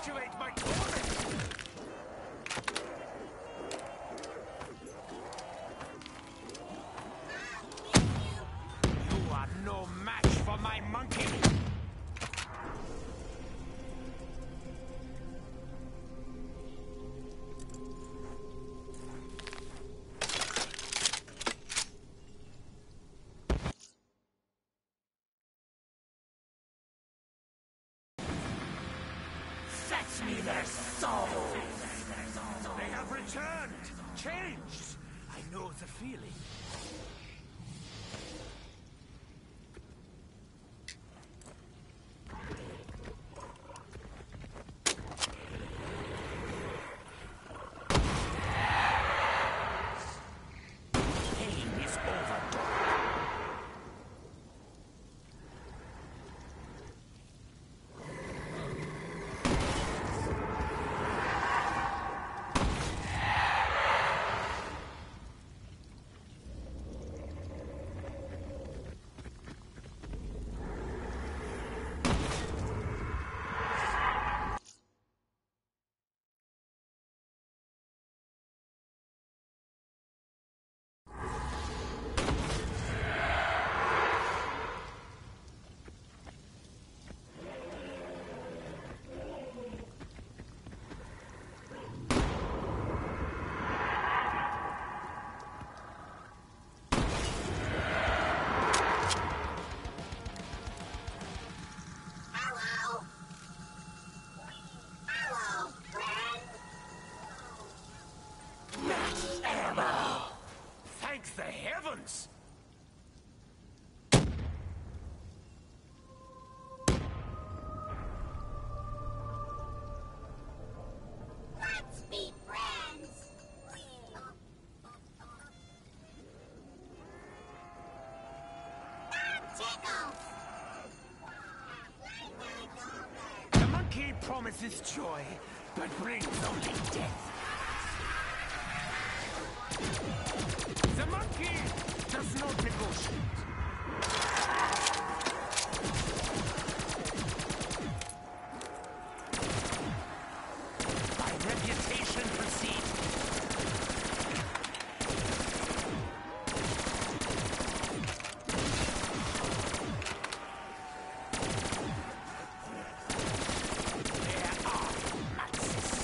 perpetuate my torment! You are no match for my monkey! Fetch me their souls! They have returned! Changed! I know the feeling. Pain is over. Thank the heavens! Let's be friends! That tickles! The monkey promises joy, but brings only death. The monkey does not negotiate. My reputation precedes. There are Maxis.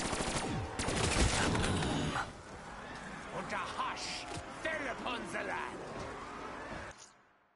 Und a hush fell upon the land.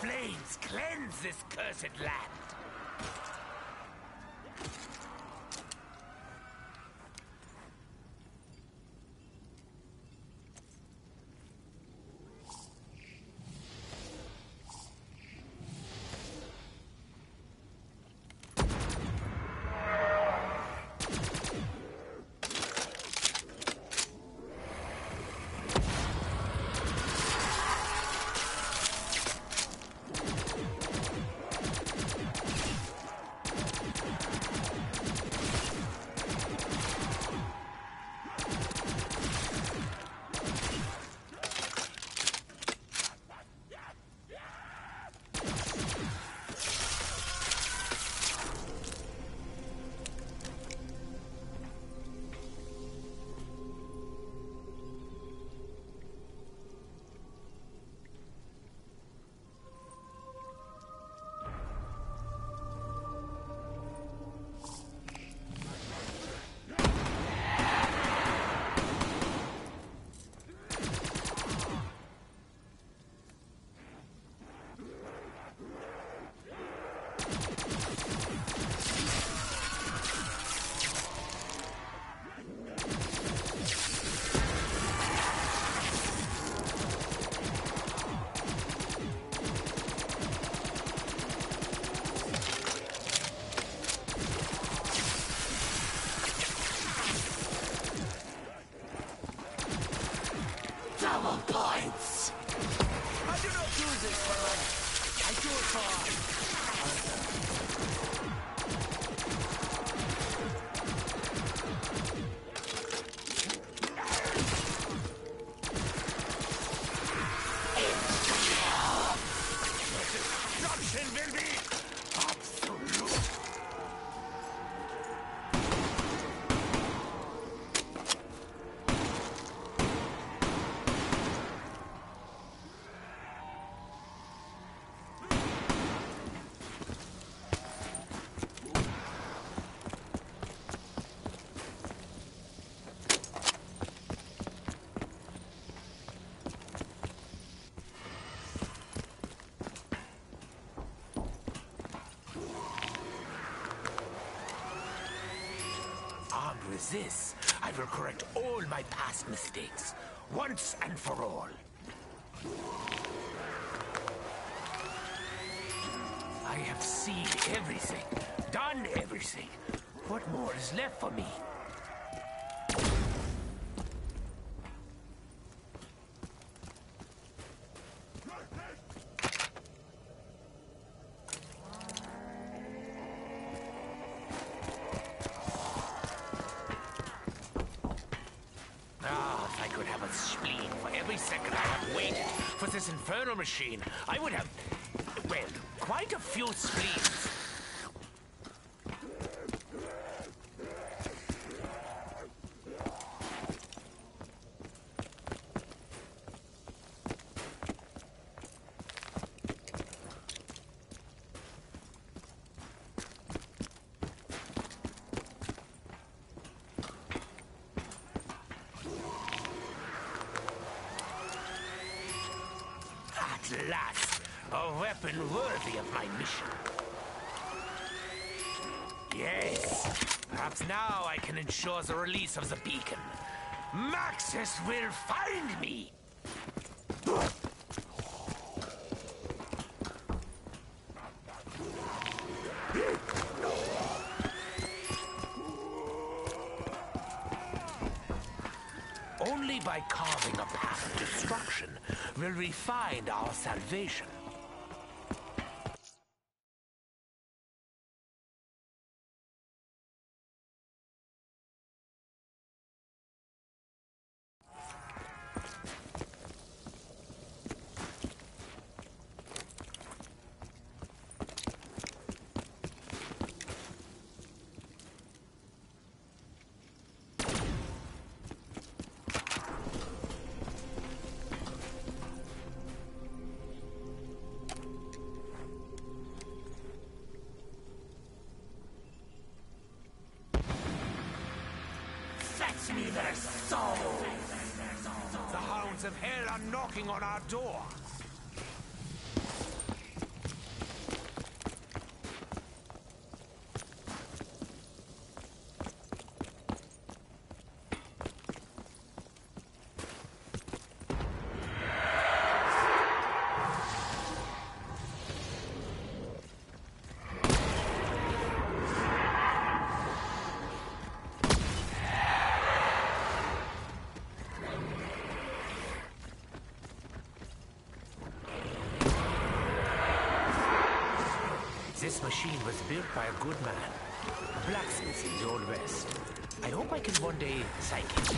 flames cleanse this cursed land. Double points! I do not do this for money. I do it Destruction will be absolute! Armed with this, I will correct all my past mistakes, once and for all. I have seen everything, done everything. What more is left for me? Ah, if I could have a spleen for every second I have waited for this infernal machine, I would have, well, quite a few spleens. At last, a weapon worthy of my mission. Yes, perhaps now I can ensure the release of the beacon. Maxis will find me! Only by carving a path of destruction will we find our salvation. Fetch me their soul! The hounds of hell are knocking on our door. This machine was built by a good man, a blacksmith in the Old West. I hope I can one day psych it.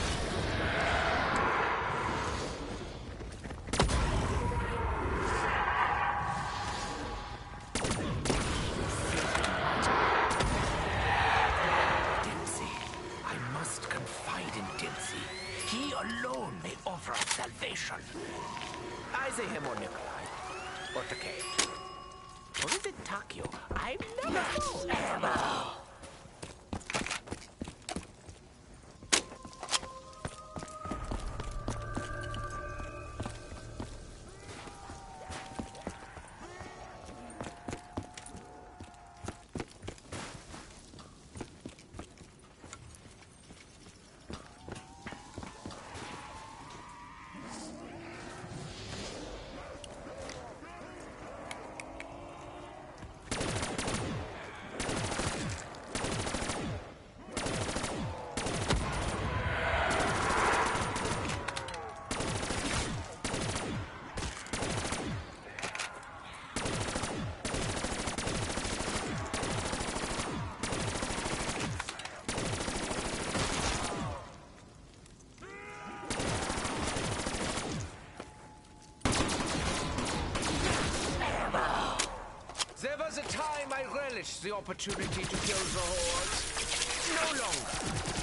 Dempsey. I must confide in Dempsey. He alone may offer us salvation. I say him or Nikolai. Or Takei. Or is it Takio? I've never known. There was a time I relished the opportunity to kill the Horde. No longer.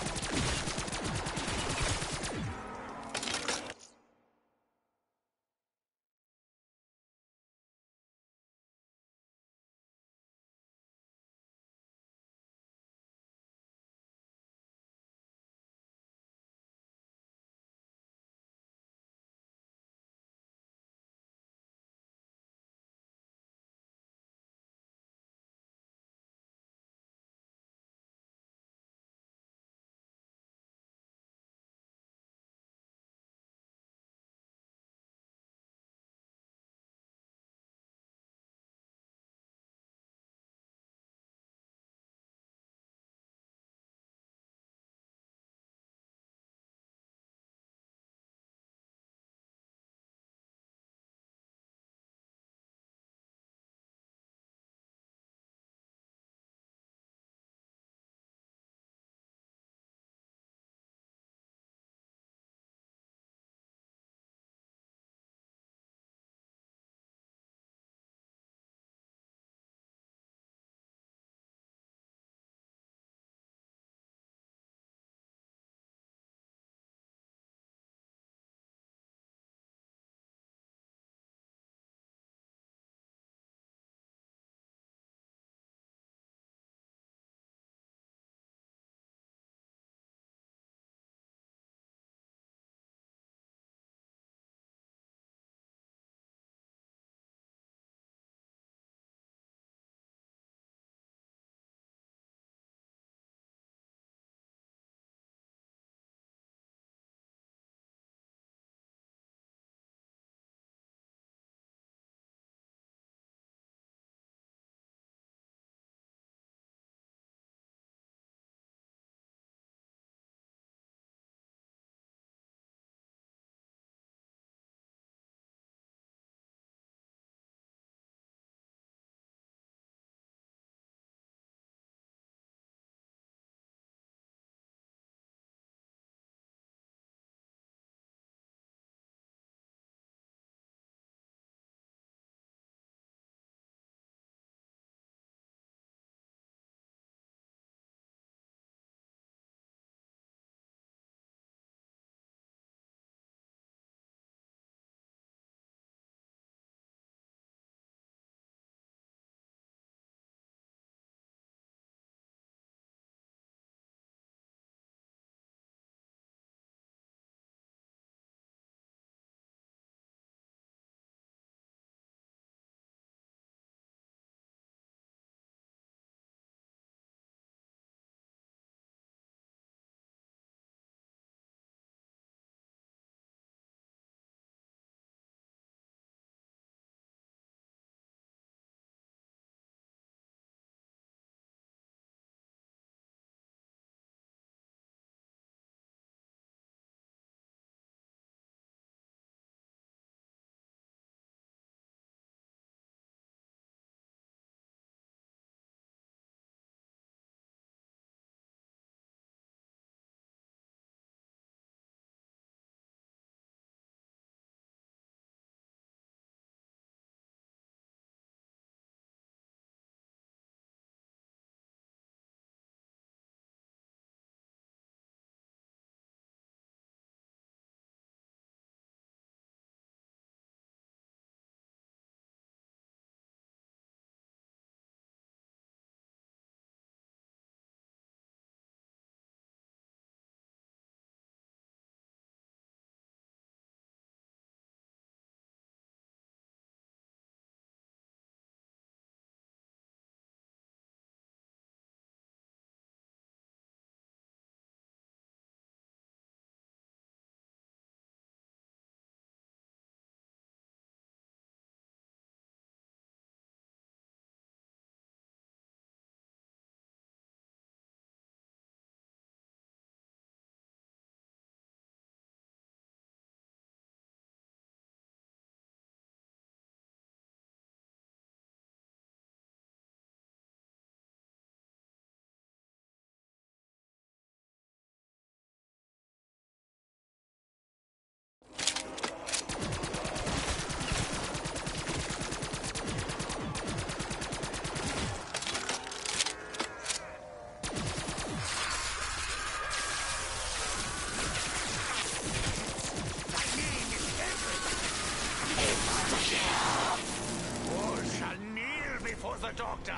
the doctor!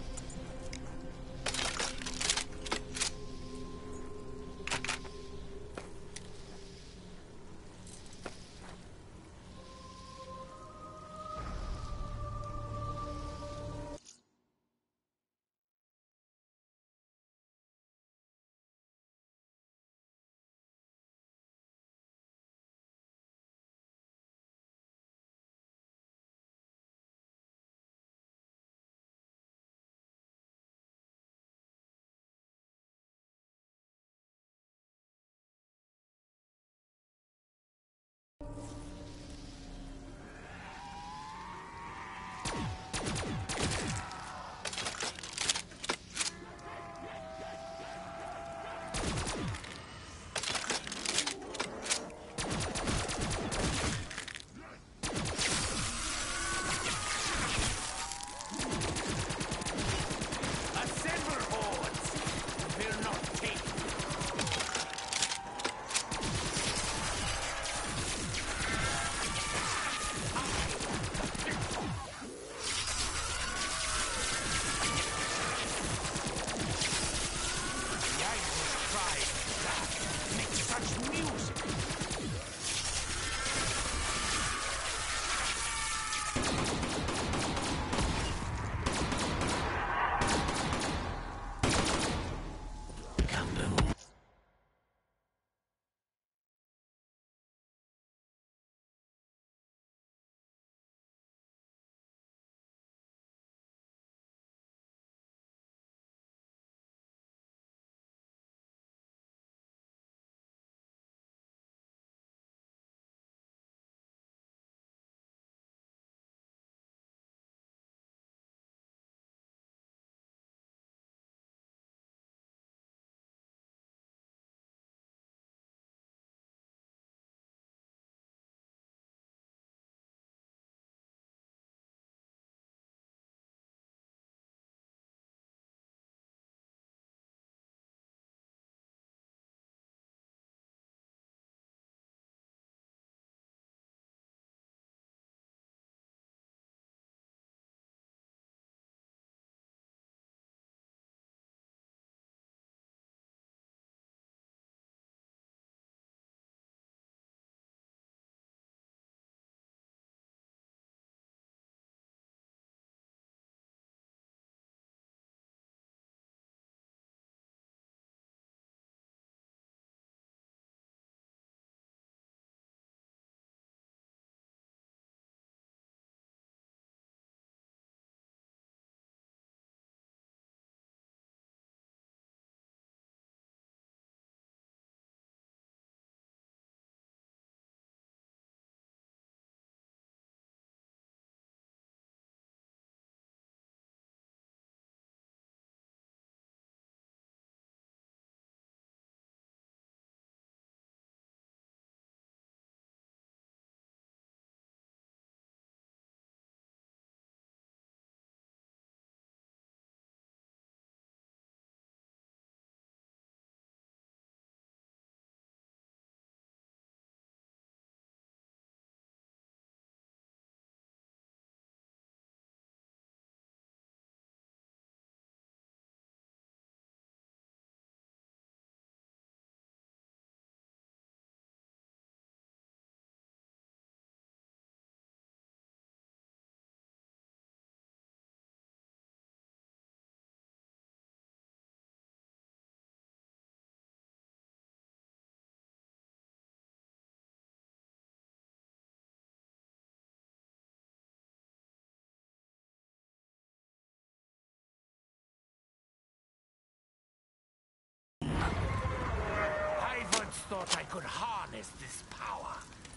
Thought I could harness this power.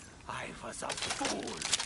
I was a fool.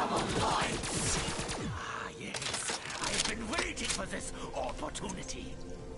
Ah, yes. I've been waiting for this opportunity.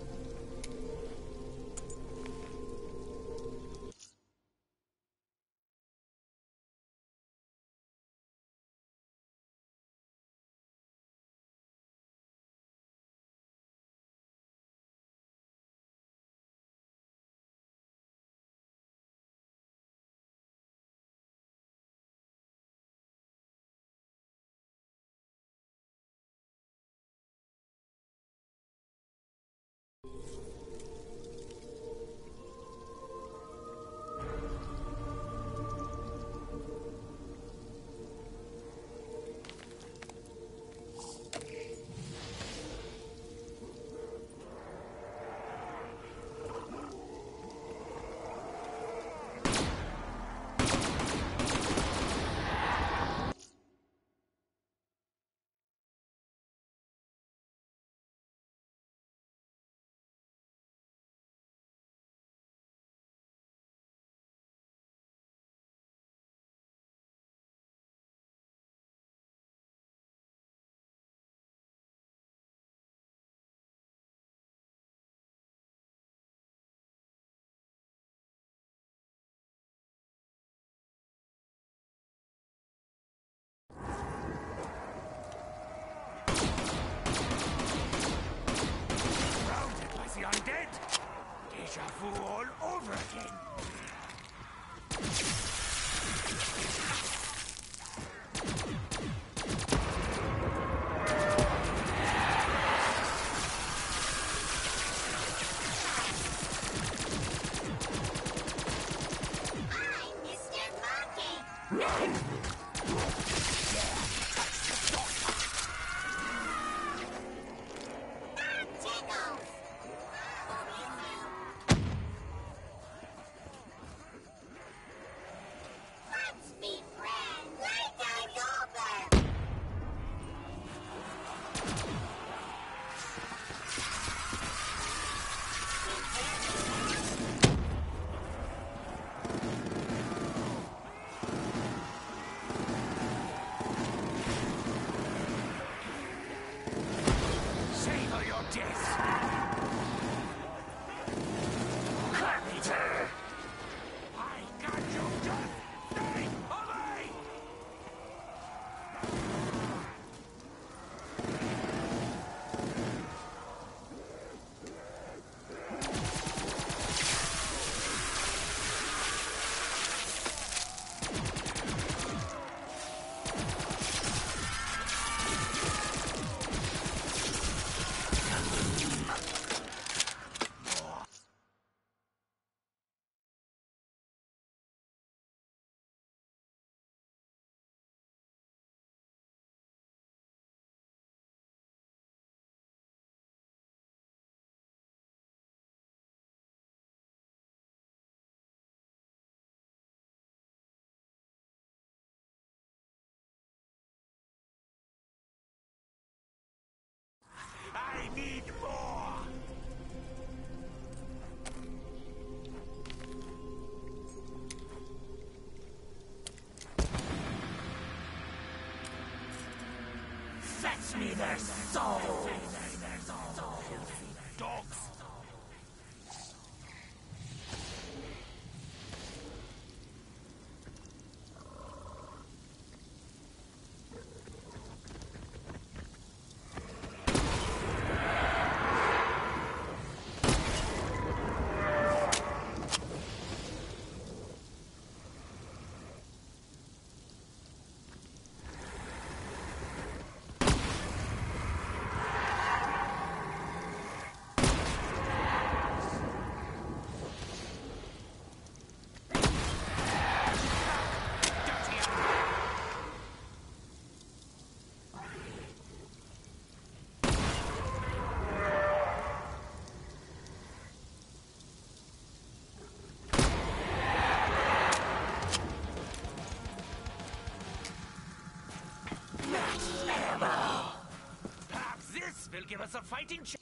Surrounded by the undead. Deja vu all over again. I'm Mr. Monkey. That tickles. Let's be friends. Playtime's over. Savor your death. Carpenter! I got you just stay away! I need more! Fetch me their souls! Dogs! Perhaps this will give us a fighting chance.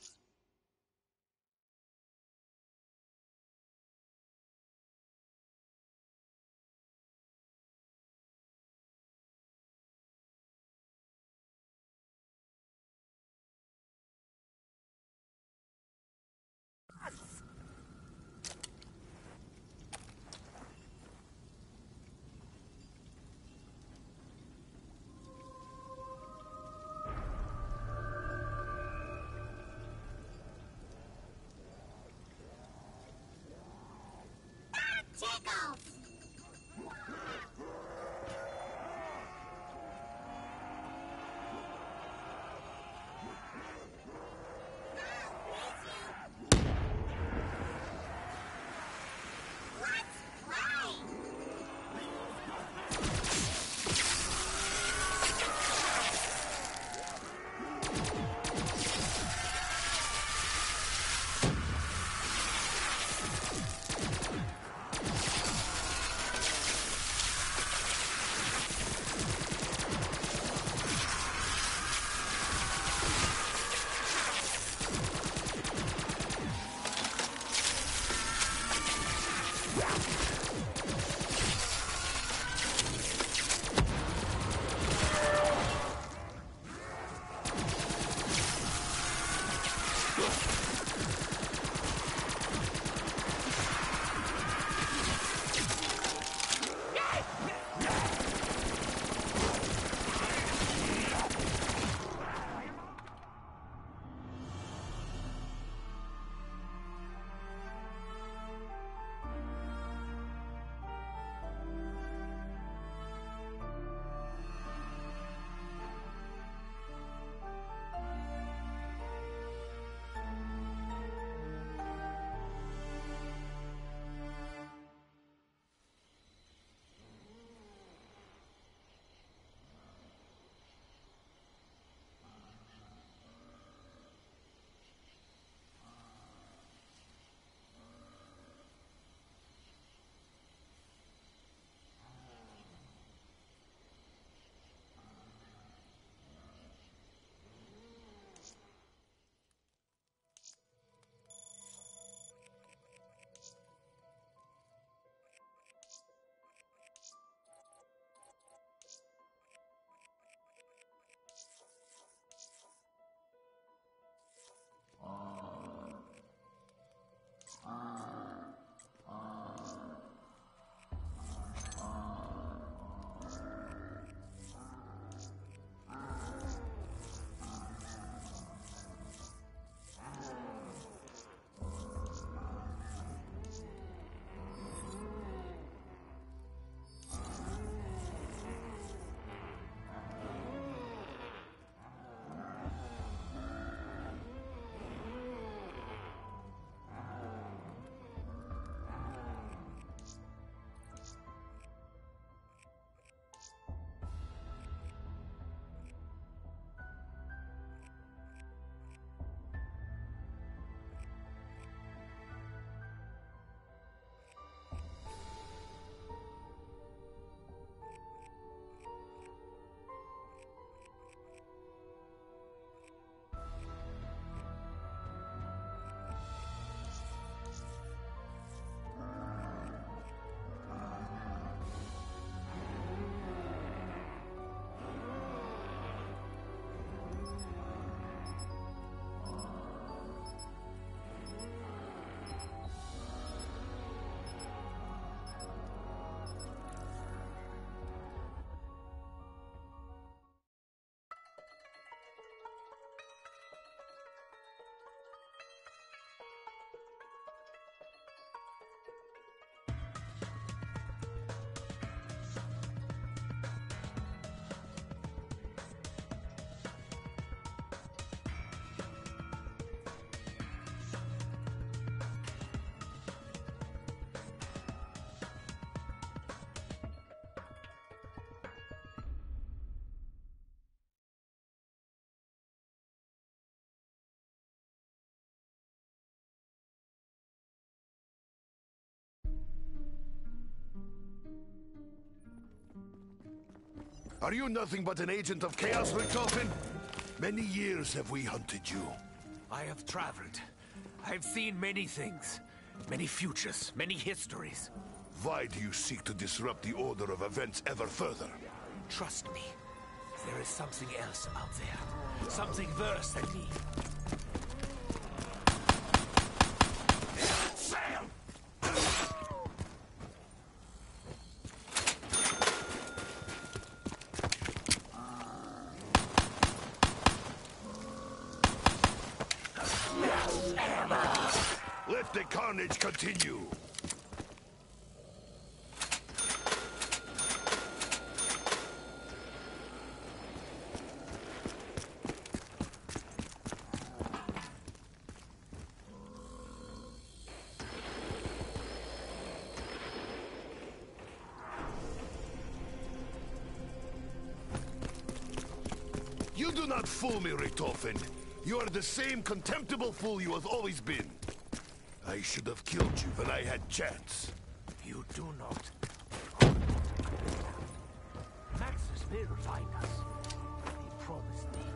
Are you nothing but an agent of chaos, Richtofen? Many years have we hunted you. I have traveled. I have seen many things. Many futures, many histories. Why do you seek to disrupt the order of events ever further? Trust me. There is something else out there. Something worse than me. Sam! Let the carnage continue. You do not fool me, Richtofen. You are the same contemptible fool you have always been. I should have killed you when I had chance. You do not. Maxis will find us. He promised me.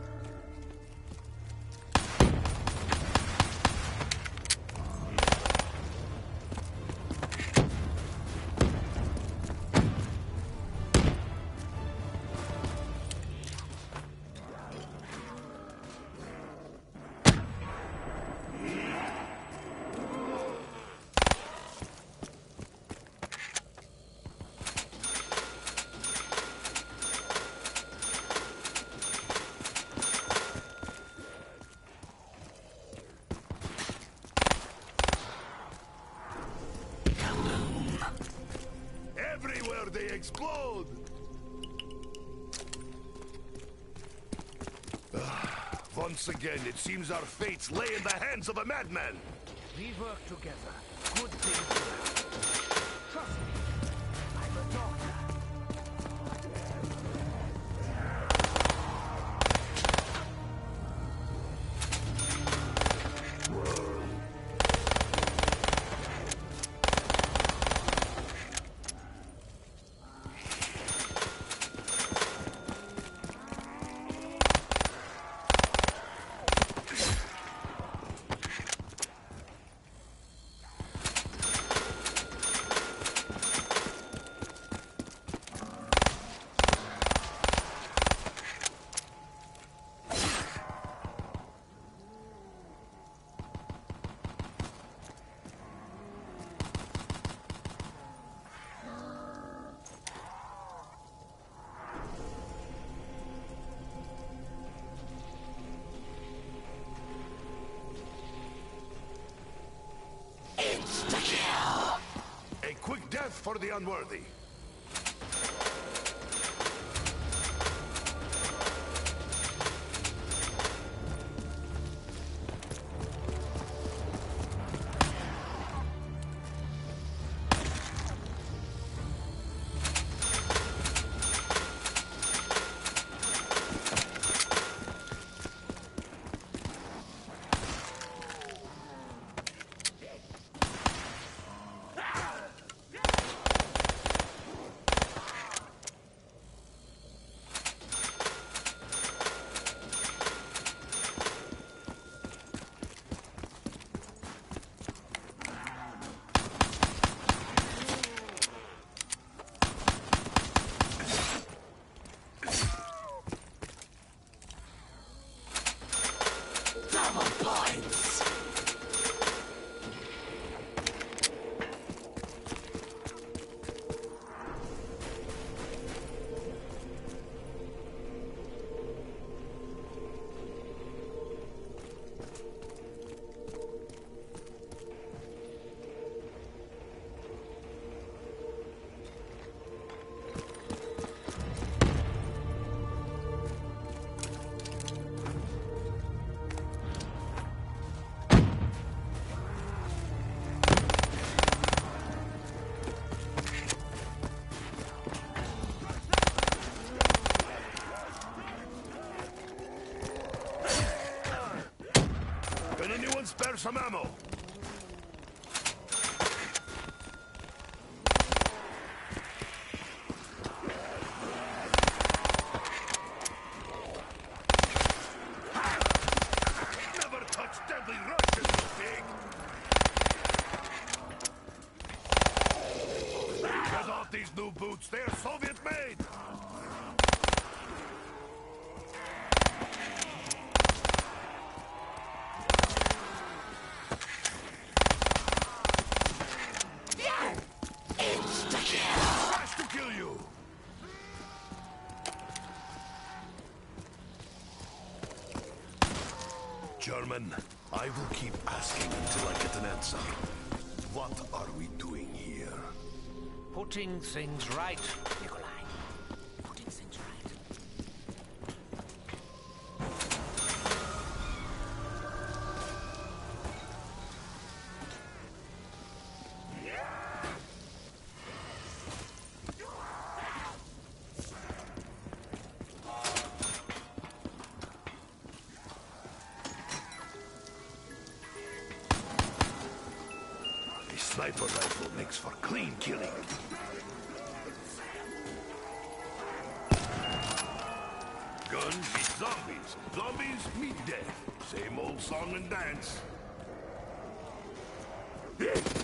Everywhere they explode! Once again, it seems our fates lay in the hands of a madman. We work together. Good things will happen. Trust me. I'm a doctor. A quick death for the unworthy. want these new boots. They're Soviet-made. Flash to kill you. German, I will keep asking until I get an answer. What are we doing here? Putting things right, Nikolai. Putting things right. A sniper rifle makes for clean killing. Guns meet zombies. Zombies meet death. Same old song and dance.